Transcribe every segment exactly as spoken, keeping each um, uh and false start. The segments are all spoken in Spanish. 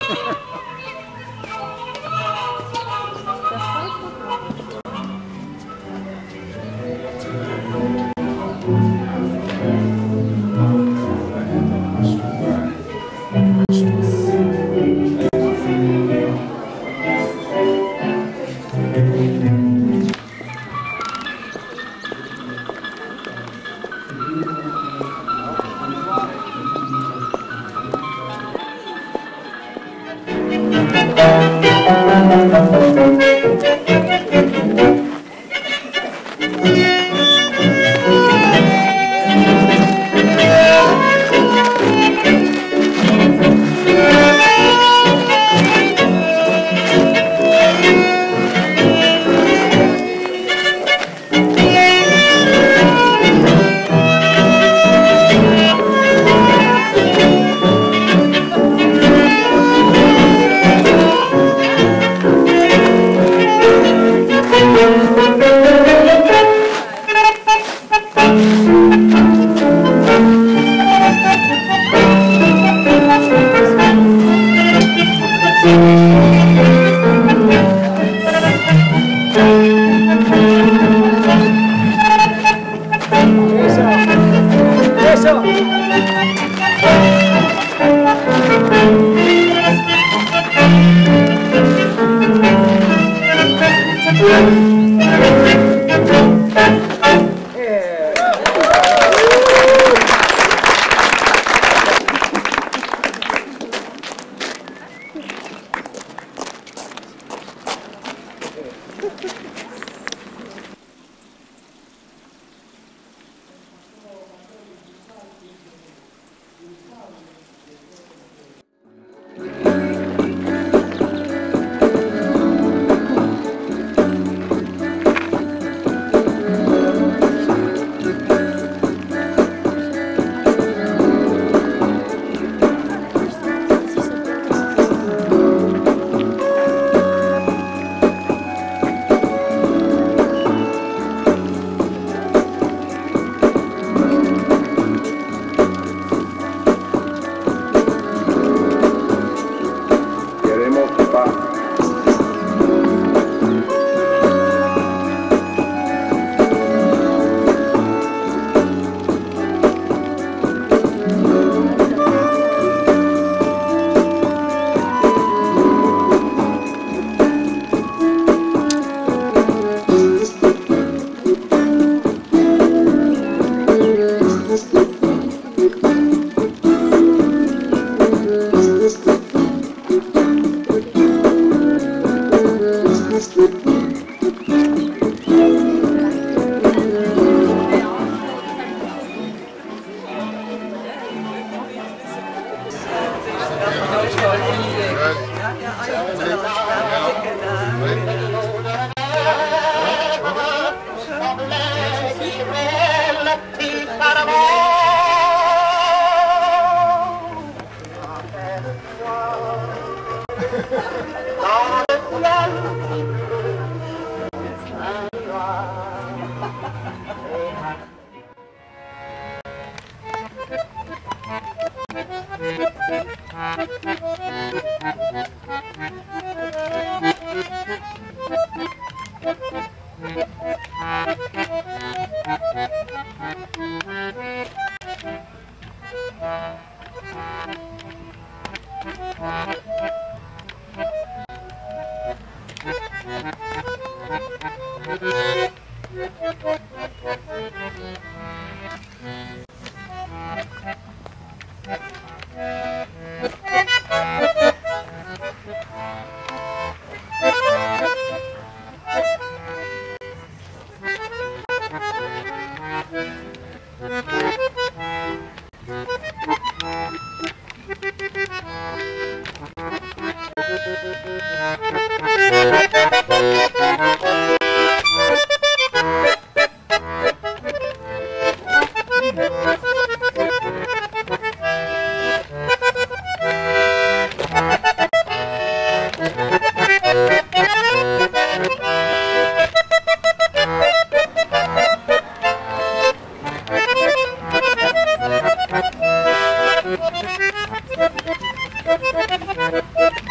Thank you.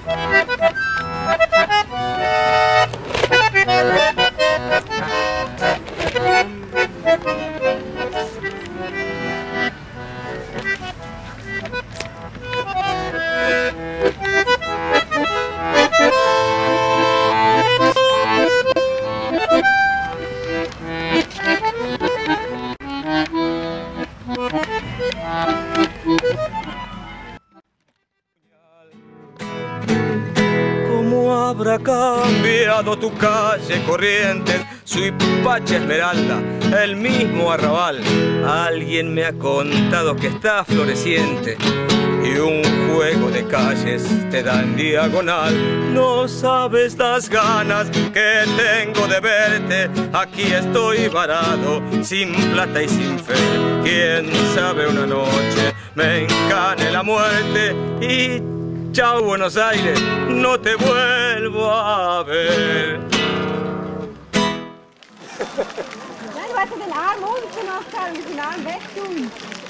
Habrá cambiado tu calle Corrientes, Suipacha, Esmeralda, el mismo arrabal. Alguien me ha contado que está floreciente y un juego de calles te da en diagonal. No sabes las ganas que tengo de verte, aquí estoy varado, sin plata y sin fe. Quién sabe una noche me encane la muerte y chao Buenos Aires, no te vuelvo a ver. Nein, du hättest den Arm unten nachher und den Arm wegtun.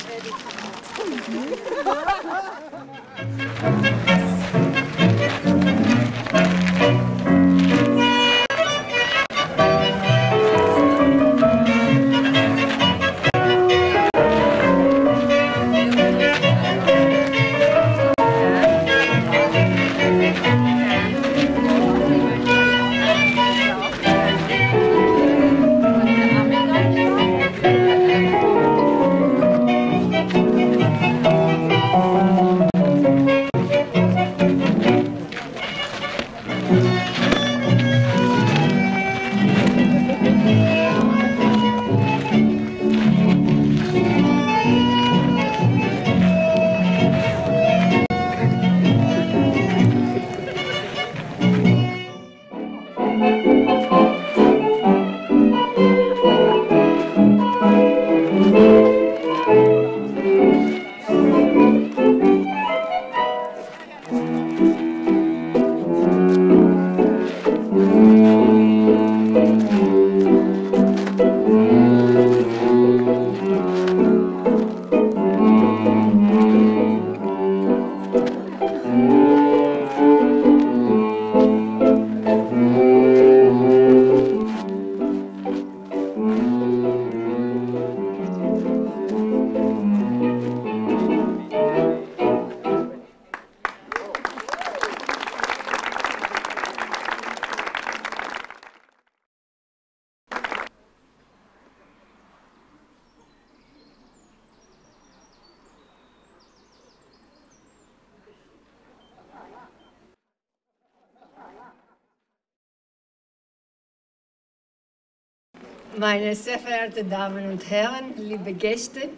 Meine sehr verehrten Damen und Herren, liebe Gäste,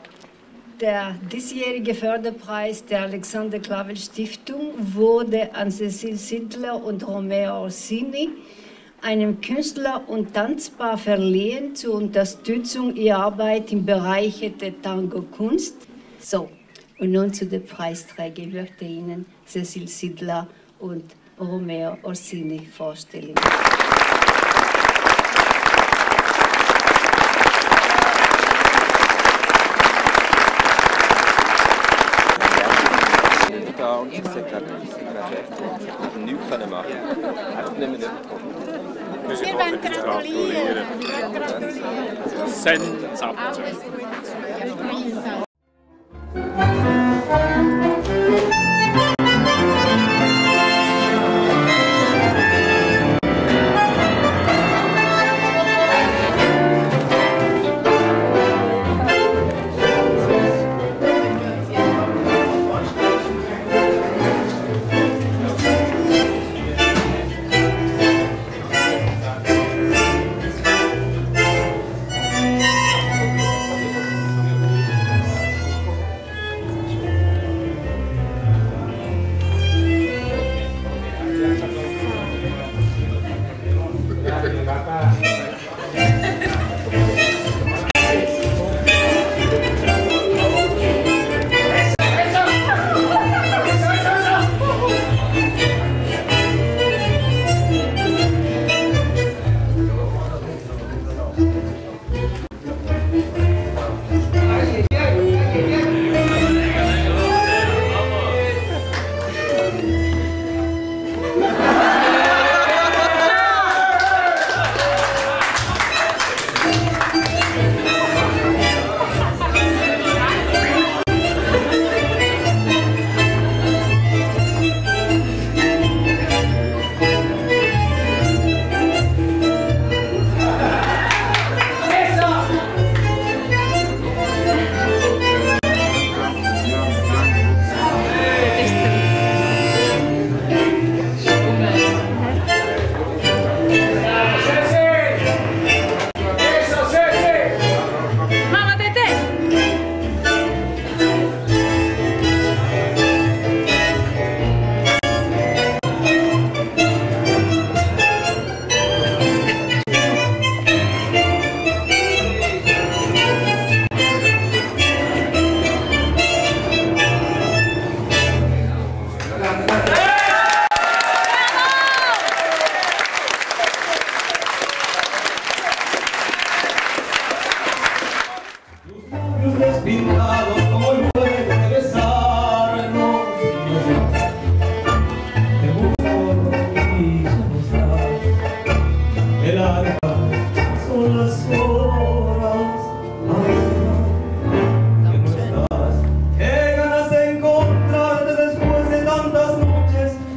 der diesjährige Förderpreis der Alexander Klavel Stiftung wurde an Cecil Sidler und Romeo Orsini, einem Künstler und Tanzpaar, verliehen zur Unterstützung ihrer Arbeit im Bereich der Tango-Kunst. So, und nun zu den Preisträgern. Ich möchte Ihnen Cecil Sidler und Romeo Orsini vorstellen. Und sie sind gerade nichts machen können. Einfach nicht mehr nicht. Wir wollen gratulieren. Sensationell.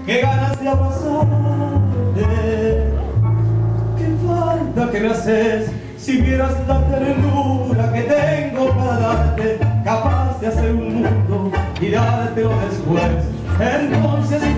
qué ganas de abrazarte, qué falta que me haces. Si vieras la ternura que tengo para darte, capaz de hacer un mundo y dártelo después, entonces